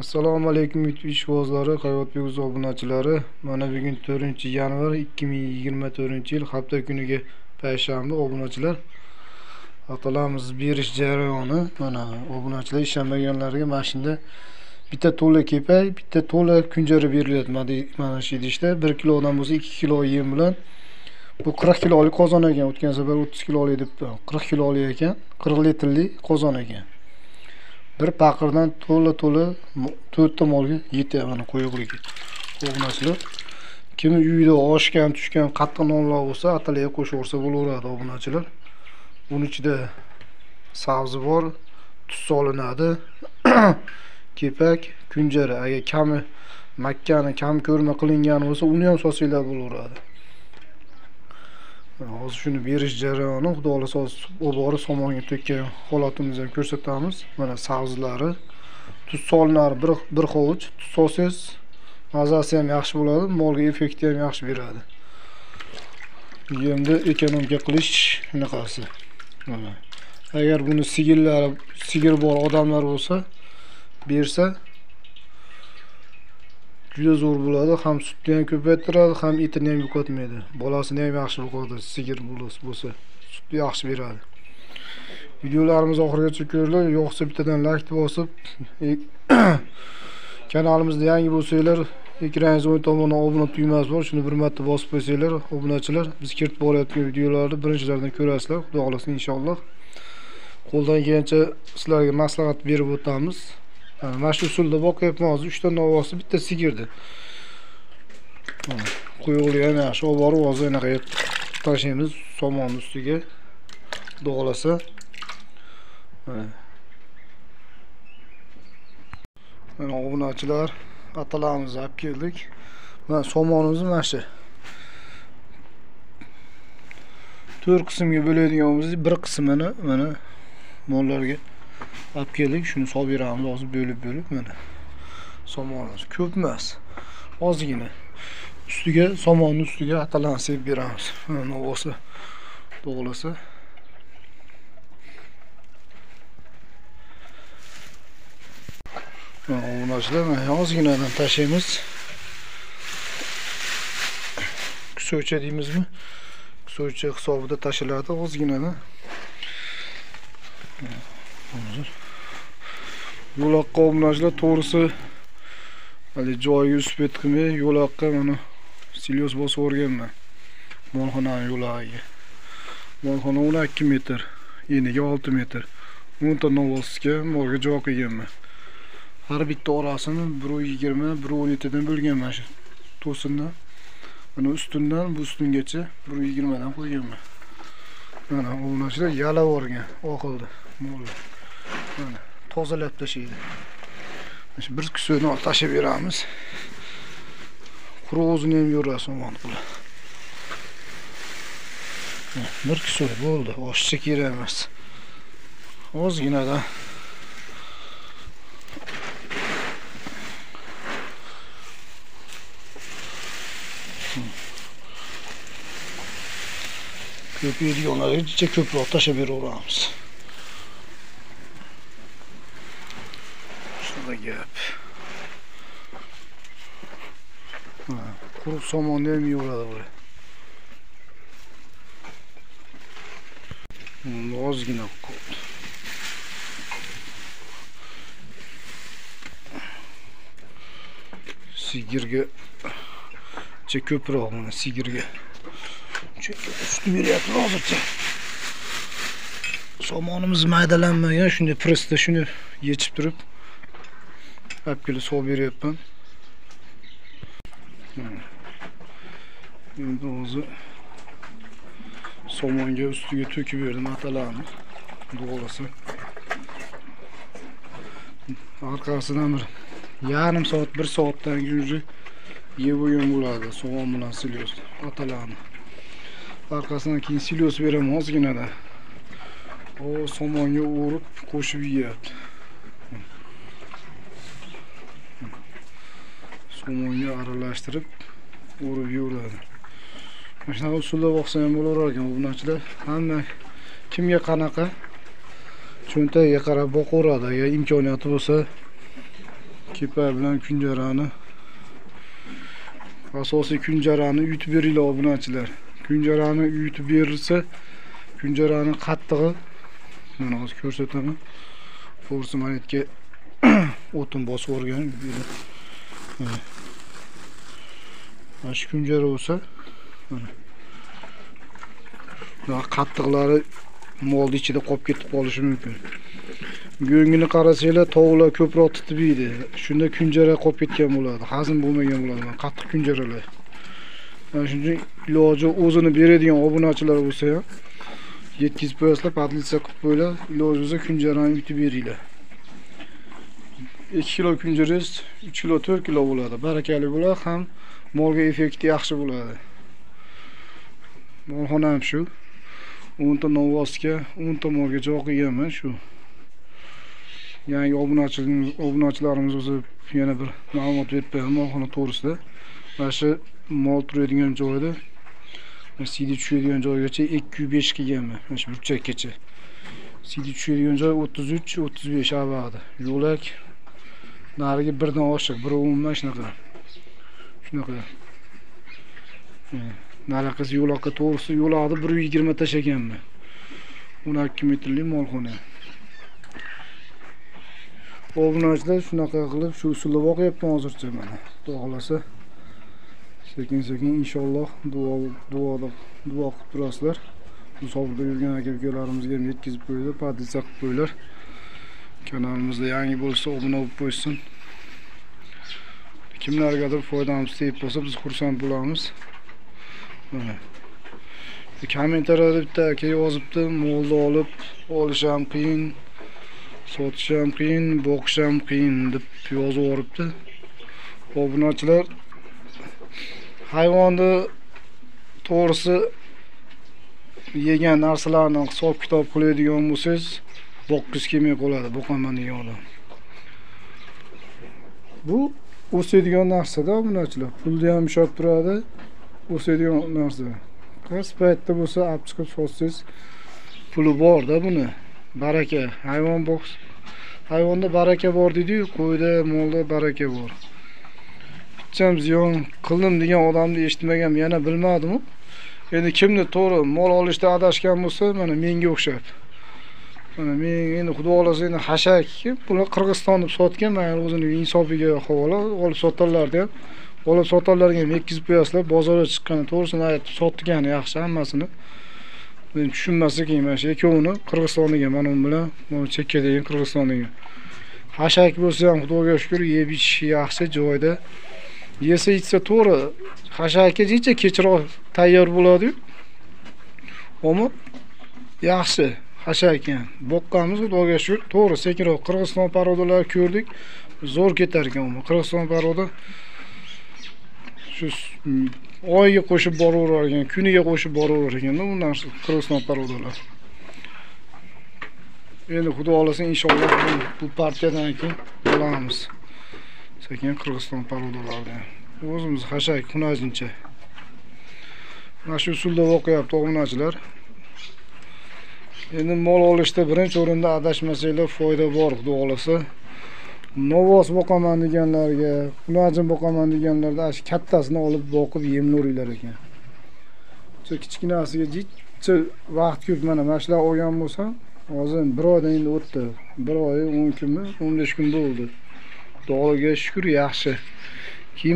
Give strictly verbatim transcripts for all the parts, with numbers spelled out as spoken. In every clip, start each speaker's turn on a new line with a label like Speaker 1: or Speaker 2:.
Speaker 1: Assalomu alaykum YouTube ishbozlari, Hayotbek Uzoq obunachilari. Mana bugun to'rtinchi yanvar ikki ming yigirma to'rtinchi yil hafta kuniga payshanba obunachilar. Atalamiz berish jarayoni. Mana obunachilar ishlanmaganlarga mashinada bitta to'la kepay, bitta to'la kunjara berilyapti. Mana shu idishda bir kilodan bo'lsa ikki kilo yem bilan bu qirq kilolik qozon ekan. O'tgan safar o'ttiz kilolik debdi. qirq kilolik ekan, qirq litrli qozon ekan. Bir paqirdan to'la-to'la to'rtta molga yetyapti mana qo'yuqligi. Obunachilar kim uyida oshgan, tushgan qattiq nonlar bo'lsa, atalaya qo'shaversa bo'laveradi obunachilar. Buning ichida sabzi bor, tuz solinadi. Kepak, kunjara. Agar kami makkani kam ko'rma qilingan bo'lsa, uni ham solsanglar bo'laveradi. Hozir shuni berish jarayoni, xudo xolasa o'bori somonga to'kkan holatimizni ham ko'rsatamiz. Mana sabzilari, tuz solinadi, bir bir hovuch tuz solsangiz mazasi ham yaxshi bo'ladi, molga effekti ham yaxshi beradi. Yemni ekonomika qilish shunaqasi. Mana agar buni sigirlar, sigir bor odamlar bo'lsa, bersa juda zo'r bo'ladi. Ham sutni ham ko'paytiradi, ham etini ham yo'qotmaydi. Bolasini ham yaxshi boqadi. Sigir bo'lsa, sutni yaxshi beradi. Videolarimiz oxirigacha ko'ringlar. Yo'qsa bittadan like bosib, kanalimizda yangi bo'lsanglar, ekraningiz o'ng tomonda obuna tugmasi bor. Shuni bir marta bosib qo'ysanglar, obunachilar biz kiritib borayotgan videolarni birinchilardan ko'rasizlar. Xudo xolasa inshaalloh. Qo'ldan kelgancha sizlarga maslahat berib o'tamiz. Mana shu usulda boqyapman hozir uch ta novosi bitta sigirdi. Qo'yuqlik ham yaxshi, olib borib hozir anaqa tashlaymiz somon ustiga. Xudo xolasa. Mana obunachilar, atalarimizni olib keldik. Mana somonimizni mana shu to'rt qismga bo'ladigan bo'lsak, bir qismini mana mollarga olib keldik. Shuni solib beramiz hozir bo'lib-bo'lib mana. Somonimiz ko'p emas, ozgina. Ustiga somonning ustiga atalarni sepib beramiz. Mana bo'lsa, to'g'rilasa. Mana obunachilar, mana ozginadan tashlaymiz. Kusoycha deymizmi? Kusoycha hisobida tashiladi ozginadan. Hozir yo'loqqa obunachilar to'g'risi hali joyiga uspet qilmay yo'loqqa mana silyos bosib o'rganman. Molxonaning yo'lagiga. Molxona o'n ikki metr, eniga olti metr. o'n ta novosga molga joy qilganman. Har bitta orasini bir yigirma, bir o'n yetti dan bo'lganman shu to'sindan. Mana ustundan bu ustungacha bir yigirma dan qo'yganman. Mana obunachilar yalab o'rgan, oqildi mollar. Mana tozalab tashlaydi. Mana bir kusoyni olib tashlab beramiz. Quruqni ham yo'rasi somon qilib. Bir kusoy bo'ldi, oshcha kerak emas. Ozginadan ko'paydiganlarga jicha ko'proq tashlab beraveramiz. Shunday gap. Quruq somonni ham yo'radi bu. Ozgina qoldi. Sigirga jicha ko'proq mana sigirga. Usti beryapti hozircha. Somonimiz maydalanmagan, shunday pressda shuni yechib turib olib kelib solib beryapman. Endi hozir somonga ustiga to'kib berdim atalarni. Xudo xolasa. Orqasidan bir yarim soat, bir soatdan keyin yeb bo'lgan bo'ladi somon bilan silyos atalarni. Arkasından keyin silyos beraman ozginada. O somonga o'rib qo'shib yeyapti. Somonga aralashtirib o'rib yeyveradi. Mana shunaqa usulda boqsa ham bo'lar ekan obunachilar. Hamma kimga qanaqa cho'ntagiga qarab boqaveradi. Agar imkoniyati bo'lsa kepa bilan kunjarani. Asosiy kunjarani uyutib beringlar obunachilar. Kunjarani uyutib berilsa, kunjarani qattig'i mana hozir ko'rsataman. Forsi manetga o'tin bosib o'rgan. Mana shu kunjara bo'lsa, mana qattiqlari molni ichida qolib ketib qolishi mumkin. Go'ngini qarasanglar, tovuqlar ko'proq titib yeydi. Shunda kunjara qolib ketgan bo'ladi, hazm bo'lmagan bo'ladi. Qattiq kunjaralar. Mana shunday iloji o'zini beradigan obunachilar bo'lsa ham yetkazib qo'yasizlar, padlitsa qilib qo'yinglar. Iloji bo'lsa kunjarani yutib beringlar. ikki kilo kunjarangiz uch kilo to'rt kilo bo'ladi. Barakali bo'ladi, ham molga effekti yaxshi bo'ladi. Molxona ham shu. o'n ta novvosga, o'n ta molga joy qilganman shu. Yangi obunachilarimiz, obunachilarimiz o'zi yana bir ma'lumot berib berdim molxona to'g'risida. Mana shu mol turadigan joyda C D tushadigan joygacha ikki yuz besh qilganman. Mana shu burchakgacha. C D tushadigan joy o'ttiz uch o'ttiz besh avadi. Yo'lak nariga birdan oshiq, bir umuman shunaqa. Shunaqa. Naraqasi yo'lakka to'g'risi yo'laqni bir yuz yigirma tashaganman. o'n ikki metrli molxona. Obunachilar shunaqa qilib shu usulda boqyapman hozircha mana. Xudo xolasa sekin-sekin inshaalloh duo duoda duo qilib turasizlar. Musobaqada yurgan aka-ukalarimizga ham yetkazib qo'yinglar, padlitsa qilib qo'yinglar. Kanalimizda yangi bo'lsa obuna bo'lib qo'ysin. Kimlargadir foydamiz tegib bo'lsa biz xursand bo'lamiz. Mana. Kommentariyada bitta aka yozibdi, molni olib olish ham qiyin, sotish ham qiyin, boqish ham qiyin deb yozib yuboribdi. Obunachilar hayvonni to'g'risi yegan narsalarni hisob kitob qiladigan bo'lsangiz, boqqiz kelmay qoladi, boqaman degan odam. Bu o'sadigan narsa-da obunachilar. Pulni ham ishab turadi, o'sadigan narsa. Qaysi paytda bo'lsa olib chiqib sotsangiz puli bor-da buni. Baraka, hayvon boqs. Hayvonda baraka bor dedi-yu, qo'yda, molda baraka bor. Bicham ziyon qildim degan odamni eshitmagan, yana bilmadim-ku. Endi kimni to'g'ri mol olishda adashgan bo'lsa, mana menga o'xshab. Mana men endi xudo xolasa endi hashak, buni Qirg'izistonda sotgan, men o'zining insofiga havola olib sotarlardi ham. Olib sotarlarga ham yetkazib qo'yasizlar, bozorga chiqqani to'g'risini aytib sotgani yaxshi hammasini. Men tushunmasa keyin mana shu ikkovini Qirg'izistonga mana bu bilan, mana chekkadagi Qirg'izistonga. Hashak bo'lsa ham xudoga shukr, yeb ichish yaxshi joyda. Yesa ichsa to'g'ri, hashakka jicha kechroq tayyor bo'ladi-yu. Ammo yaxshi hashak ham. Boqqanmiz xudoga shukr, to'g'ri sekinroq Qirg'iziston parodalar ko'rdik. Zo'r ketar ekan u. Qirg'iziston paroda shu oyga qo'shib boraverar ekan, kuniga qo'shib boraverar ekan-da bu narsa Qirg'iziston parodalar. Endi xudo xolasa inshaalloh bu partiyadan keyin olamiz. Sekin Qirg'iziston parodalardan. O'zimiz hashak xunajincha. Mana shu usulda o'qiyapti obunachilar. Endi mol olishda birinchi o'rinda adashmasanglar foyda bor xudo xolasa. Novvos boqaman deganlarga, xunajin boqaman deganlarda shu kattasini olib boqib yemlaringlar ekan. Shu kichkinasiga jicha vaqt ko'p mana mana shular olgan bo'lsam, hozir bir oydan endi o'tdi. bir oy, o'n kunmi, o'n besh kun bo'ldi. Xudoga shukr yaxshi. Keyin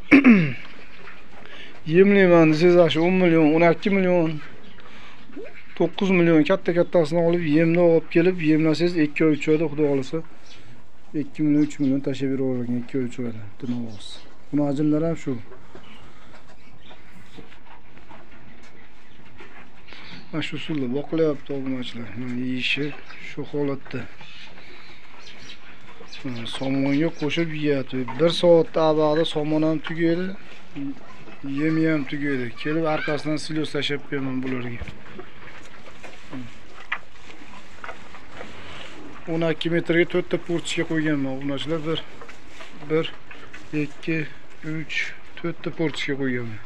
Speaker 1: yemlayman desangiz, shu o'n million, o'n ikki million, to'qqiz million katta-kattasini olib yemni olib kelib yemlasangiz ikki oy uch oyda xudo xolasa ikki million uch million tashab beravergan ikki oy uch oyda. Tunavos. Buni ajinlar ham shu. Mana shu usulda boqilyapti obunachilar. Mana yeyishi shu holatda. Somonga qo'shib yeyapti. bir soatda avvalda somon ham tugaydi, yemi ham tugaydi. Kelib orqasidan silos tashab qo'yaman bularga. o'n ikki metrga to'rt ta porsiya qo'yganman obunachilar. bir bir ikki uch to'rt ta porsiya qo'yganman.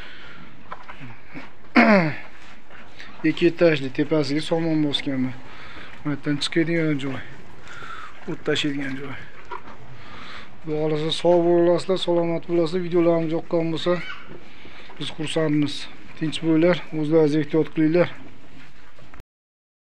Speaker 1: ikki etajli tepasiga somon bosganman. Bu yerdan chiqadigan joy, o't tashlaydigan joy. Xudo xolasa sog' bo'lasizlar, salomat bo'lasizlar. Videolarimiz yoqqan bo'lsa biz xursandmiz. Tinch bo'linglar, o'zlaringiz ehtiyot qilinglar.